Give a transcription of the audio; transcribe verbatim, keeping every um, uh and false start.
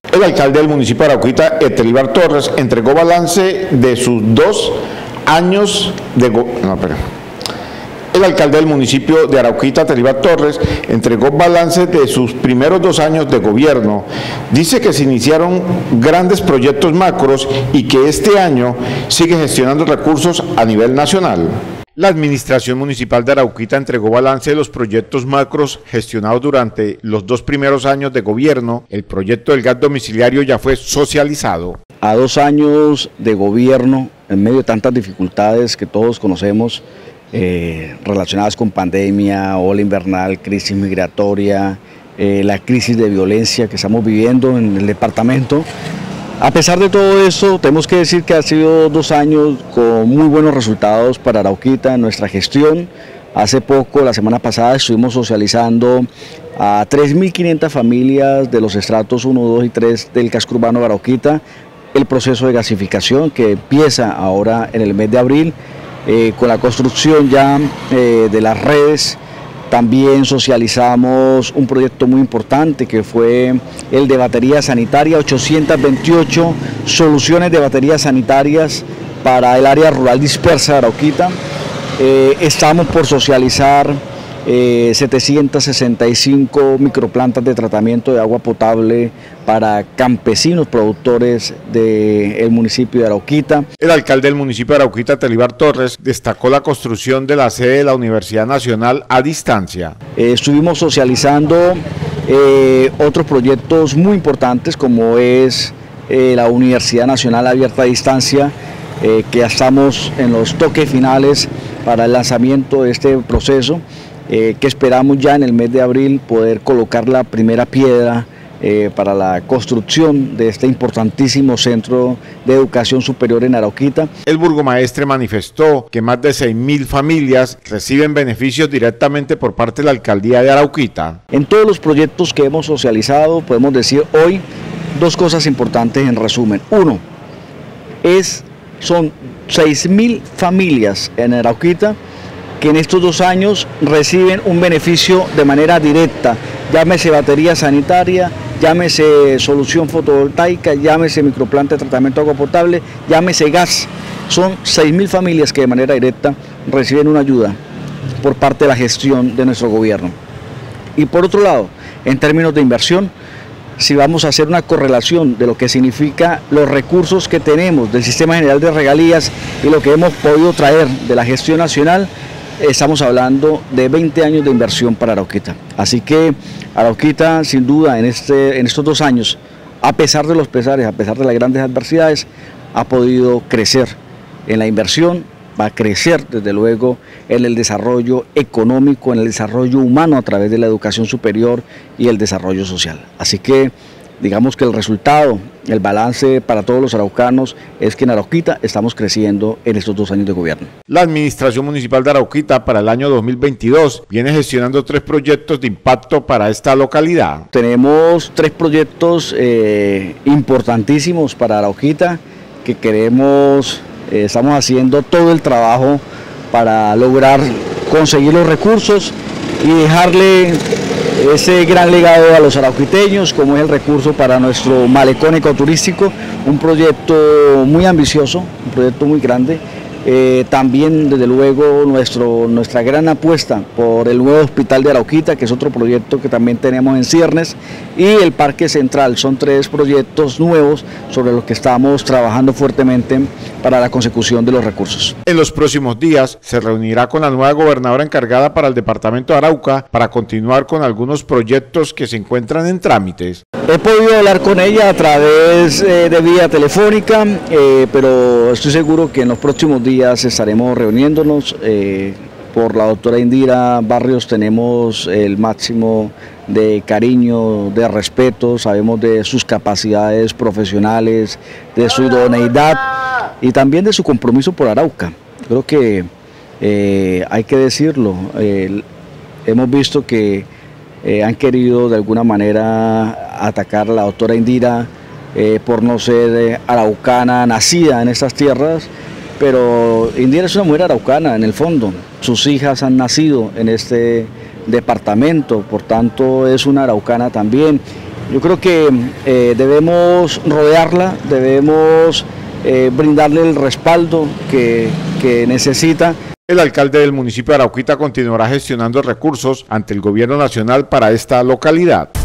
El alcalde del municipio de Arauquita, Etelíbar Torres, entregó balance de sus dos años de... Go no, espera. El alcalde del municipio de Arauquita, Etelíbar Torres, entregó balance de sus primeros dos años de gobierno. Dice que se iniciaron grandes proyectos macros y que este año sigue gestionando recursos a nivel nacional. La Administración Municipal de Arauquita entregó balance de los proyectos macros gestionados durante los dos primeros años de gobierno. El proyecto del gas domiciliario ya fue socializado. A dos años de gobierno, en medio de tantas dificultades que todos conocemos, eh, relacionadas con pandemia, ola invernal, crisis migratoria, eh, la crisis de violencia que estamos viviendo en el departamento, a pesar de todo eso, tenemos que decir que ha sido dos años con muy buenos resultados para Arauquita en nuestra gestión. Hace poco, la semana pasada, estuvimos socializando a tres mil quinientas familias de los estratos uno, dos y tres del casco urbano de Arauquita el proceso de gasificación que empieza ahora en el mes de abril, eh, con la construcción ya eh, de las redes. También socializamos un proyecto muy importante que fue el de batería sanitaria, ochocientas veintiocho soluciones de baterías sanitarias para el área rural dispersa de Arauquita. Eh, estamos por socializar eh, setecientas sesenta y cinco microplantas de tratamiento de agua potable para campesinos productores del municipio de Arauquita. El alcalde del municipio de Arauquita, Etelíbar Torres, destacó la construcción de la sede de la Universidad Nacional a distancia. Eh, estuvimos socializando eh, otros proyectos muy importantes como es eh, la Universidad Nacional Abierta a Distancia, eh, que ya estamos en los toques finales para el lanzamiento de este proceso, eh, que esperamos ya en el mes de abril poder colocar la primera piedra Eh, para la construcción de este importantísimo centro de educación superior en Arauquita. El burgomaestre manifestó que más de seis mil familias reciben beneficios directamente por parte de la alcaldía de Arauquita. En todos los proyectos que hemos socializado podemos decir hoy dos cosas importantes en resumen. Uno, es, son seis mil familias en Arauquita que en estos dos años reciben un beneficio de manera directa, llámese batería sanitaria, llámese solución fotovoltaica, llámese microplanta de tratamiento de agua potable, llámese gas. Son seis mil familias que de manera directa reciben una ayuda por parte de la gestión de nuestro gobierno. Y por otro lado, en términos de inversión, si vamos a hacer una correlación de lo que significa los recursos que tenemos del Sistema General de Regalías y lo que hemos podido traer de la gestión nacional, estamos hablando de veinte años de inversión para Arauquita. Así que Arauquita, sin duda, en, este, en estos dos años, a pesar de los pesares, a pesar de las grandes adversidades, ha podido crecer en la inversión, va a crecer desde luego en el desarrollo económico, en el desarrollo humano a través de la educación superior y el desarrollo social. Así que digamos que el resultado, el balance para todos los araucanos es que en Arauquita estamos creciendo en estos dos años de gobierno. La Administración Municipal de Arauquita para el año dos mil veintidós viene gestionando tres proyectos de impacto para esta localidad. Tenemos tres proyectos eh, importantísimos para Arauquita que queremos, eh, estamos haciendo todo el trabajo para lograr conseguir los recursos y dejarle ese gran legado a los arauquiteños, como es el recurso para nuestro malecón ecoturístico, un proyecto muy ambicioso, un proyecto muy grande. Eh, también, desde luego, nuestro, nuestra gran apuesta por el nuevo hospital de Arauquita, que es otro proyecto que también tenemos en ciernes, y el Parque Central. Son tres proyectos nuevos sobre los que estamos trabajando fuertemente para la consecución de los recursos. En los próximos días se reunirá con la nueva gobernadora encargada para el departamento de Arauca para continuar con algunos proyectos que se encuentran en trámites. He podido hablar con ella a través eh, de vía telefónica, eh, pero estoy seguro que en los próximos días estaremos reuniéndonos. Eh, por la doctora Indira Barrios tenemos el máximo de cariño, de respeto, sabemos de sus capacidades profesionales, de su idoneidad y también de su compromiso por Arauca. Creo que eh, hay que decirlo, eh, hemos visto que eh, han querido de alguna manera atacar a la doctora Indira eh, por no ser eh, araucana, nacida en estas tierras, pero Indira es una mujer araucana en el fondo, sus hijas han nacido en este departamento, por tanto es una araucana también, Yo creo que eh, debemos rodearla, debemos eh, brindarle el respaldo que, que necesita. El alcalde del municipio de Arauquita continuará gestionando recursos ante el gobierno nacional para esta localidad.